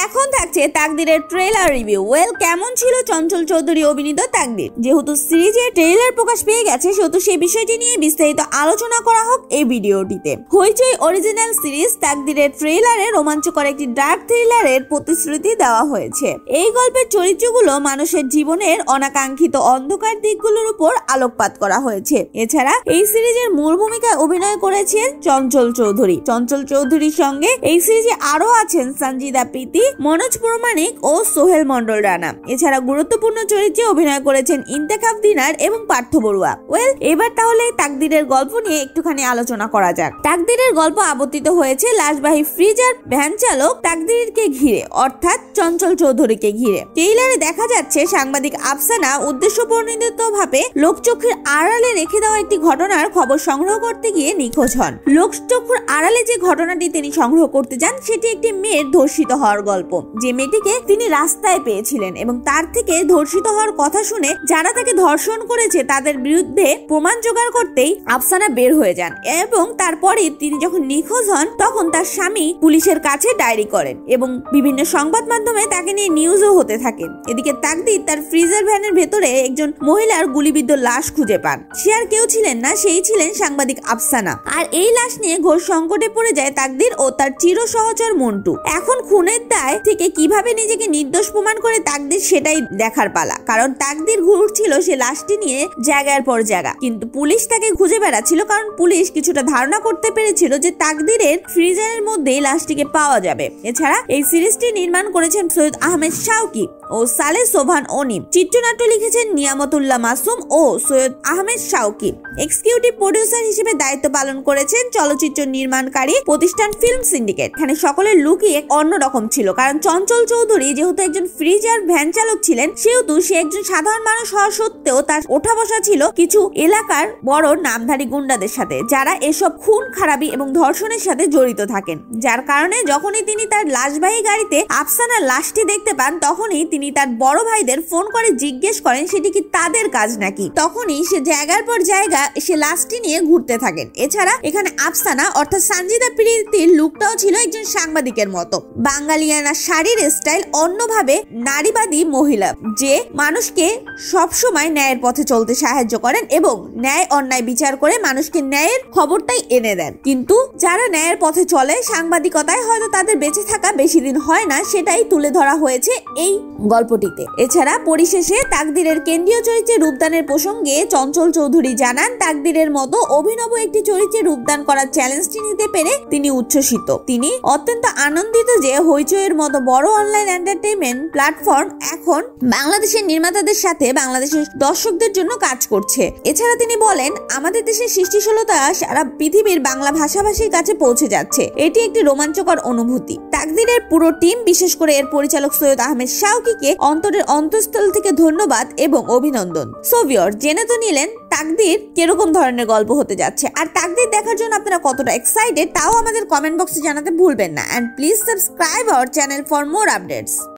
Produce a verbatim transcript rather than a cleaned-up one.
এখন থাকছে তাকদিরের trailer review. Well, কেমন ছিল চঞ্চল চৌধুরী অভিনীত তাকদির? যেহেতু সিরিজের ট্রেলার প্রকাশ পেয়ে গেছে, সেহেতু সেই বিষয়টি নিয়ে বিস্তারিত আলোচনা করা হোক এই ভিডিওটিতে। হইচই অরিজিনাল সিরিজ তাকদিরের ট্রেলারে রোমাঞ্চকর একটি ডার্ক থ্রিলারের প্রতিশ্রুতি দেওয়া হয়েছে। এই গল্পের চরিত্রগুলো মানুষের জীবনের অনাকাঙ্ক্ষিত অন্ধকার দিকগুলোর উপর আলোকপাত করা হয়েছে। এছাড়া এই সিরিজের মূল ভূমিকায় অভিনয় করেছেন চঞ্চল চৌধুরী। চঞ্চল চৌধুরীর সঙ্গে এই সিরিজে আরো আছেন সঞ্জিদা প্রীতি, মনোজ প্রামাণিক ও সোহেল মন্ডল রানা। এছাড়া গুরুত্বপূর্ণ চরিত্রে অভিনয় করেছেন ইন্তেখাব দিনার এবং পার্থ বড়ুয়া। ওয়েল, এবার তাহলে তাকদিরের গল্প নিয়ে একটুখানি আলোচনা করা যাক। তাকদিরের গল্প আবর্তিত হয়েছে লাশবাহী ফ্রিজার ভ্যান চালক তাকদিরকে ঘিরে, অর্থাৎ চঞ্চল চৌধুরীকে ঘিরে। ট্রেইলারে দেখা যাচ্ছে সাংবাদিক আফসানা উদ্দেশ্যপ্রণোদিত ভাবে লোকচক্ষুর আড়ালে রেখে দেওয়া একটি ঘটনার খবর সংগ্রহ করতে গিয়ে নিখোঁজ হন। লোকচক্ষুর আড়ালে যে ঘটনাটি তিনি সংগ্রহ করতে যান, সেটি একটি মেয়ের ধর্ষিত হওয়ার গল্প। যে মেয়েটিকে তিনি রাস্তায় পেয়েছিলেন এবং তার থেকে ধর্ষিত হওয়ার কথা শুনে যারা তাকে ধর্ষণ করেছে তাদের বিরুদ্ধে প্রমাণ জোগাড় করতেই আফসানা বের হয়ে যান এবং তারপরে তিনি যখন নিখোঁজ হন তখন তার স্বামী পুলিশের কাছে ডায়েরি করেন এবং বিভিন্ন সংবাদ মাধ্যমে তাকে নিয়ে নিউজও হতে থাকেন। এদিকে তাকদির তার ফ্রিজার ভ্যানের ভেতরে একজন মহিলার গুলিবিদ্ধ লাশ খুঁজে পান। সে আর কেউ ছিলেন না, সেই ছিলেন সাংবাদিক আফসানা। আর এই লাশ নিয়ে ঘোর সংকটে পড়ে যায় তাকদির ও তার চির সহচর মন্টু। এখন খুনের দায় থেকে কিভাবে নিজেকে নির্দোষ প্রমাণ করে তাকদির, সেটাই দেখার পালা। কারণ তাকদির ঘুরছিল সে লাশটি নিয়ে জায়গার পর জায়গা, কিন্তু পুলিশ তাকে খুঁজে বেড়াচ্ছিল, কারণ পুলিশ কিছুটা ধারণা করতে পেরেছিল যে তাকদিরের ফ্রিজারের মধ্যেই লাশটিকে পাওয়া যাবে। এছাড়া এই সিরিজটি নির্মাণ করেছেন সৈয়দ আহমেদ শাওকি ও সালে সোভান অনিম। চিত্রনাট্য লিখেছেন নিয়ামতুল্লাহ মাসুম ও সৈয়দ আহমেদ শাওকি। এক্সিকিউটিভ প্রডিউসার হিসেবে দায়িত্ব পালন করেছেন চলচ্চিত্র নির্মাণকারী প্রতিষ্ঠান ফিল্ম সিন্ডিকেট। এখানে সকলের লুকই এক অন্যরকম ছিল, কারণ চঞ্চল চৌধুরী যেহেতু একজন ফ্রিজার ভ্যান চালক ছিলেন, সেহেতু সে একজন সাধারণ মানুষ হওয়া সত্ত্বেও তার ওঠা বসা ছিল কিছু এলাকার বড় নামধারী গুন্ডাদের সাথে, যারা এসব খুন খারাপি এবং ধর্ষণের সাথে জড়িত থাকেন। যার কারণে যখনই তিনি তার লাশবাহী গাড়িতে আফসানার লাশটি দেখতে পান, তখনই তিনি তার বড় ভাইদের ফোন করে জিজ্ঞেস করেন সেটি কি তাদের কাজ নাকি। তখনই সে জায়গার পর জায়গা সে লাশটি নিয়ে ঘুরতে থাকেন। এছাড়া এখানে আফসানা অর্থাৎ সঞ্জিদা প্রীতির লুকটাও ছিল একজন সাংবাদিকের মতো। বাঙালিয়ানা শাড়ির স্টাইল, অন্যভাবে নারীবাদী মহিলা, যে মানুষকে সবসময় ন্যায়ের পথে চলতে সাহায্য করেন এবং ন্যায় অন্যায় বিচার করে মানুষকে ন্যায়ের খবরটাই এনে দেন। কিন্তু যারা ন্যায়ের পথে চলে, সাংবাদিকতায় হয়তো তাদের বেঁচে থাকা বেশি দিন হয় না, সেটাই তুলে ধরা হয়েছে এই গল্পটিতে। এছাড়া পরিশেষে তাকদিরের কেন্দ্রীয় চরিত্রে রূপদানের প্রসঙ্গে চঞ্চল চৌধুরী জানান, তাকদিরের মতো অভিনব একটি চরিত্রে রূপদান করার চ্যালেঞ্জটি নিতে পেরে তিনি উচ্ছ্বসিত। তিনি অত্যন্ত আনন্দিত যে হইচইয়ের মতো বড় অনলাইন এন্টারটেইনমেন্ট প্ল্যাটফর্ম এখন বাংলাদেশের নির্মাতাদের সাথে বাংলাদেশের দর্শকদের জন্য কাজ করছে। এছাড়া তিনি বলেন, আমাদের দেশের সৃষ্টিশীলতা সারা পৃথিবীর বাংলা ভাষাভাষীর কাছে পৌঁছে যাচ্ছে। এটি একটি রোমাঞ্চকর অনুভূতি। তাকদিরের পুরো টিম, বিশেষ করে এর পরিচালক সৈয়দ আহমেদ শাওকিকে অন্তরের অন্তঃস্থল থেকে ধন্যবাদ এবং অভিনন্দন। সো ভিউয়ার, জেনে তো নিলেন তাকদির কিরকম ধরনের গল্প হতে যাচ্ছে। আর তাকদির দেখার জন্য আপনারা কতটা এক্সাইটেড, তাও আমাদের কমেন্ট বক্সে জানাতে ভুলবেন না। And please subscribe our channel for more updates.